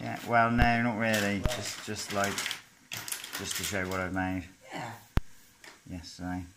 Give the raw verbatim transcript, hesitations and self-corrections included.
Yeah, well, no, not really. Just, just like, just to show what I've made. Yeah. Yesterday.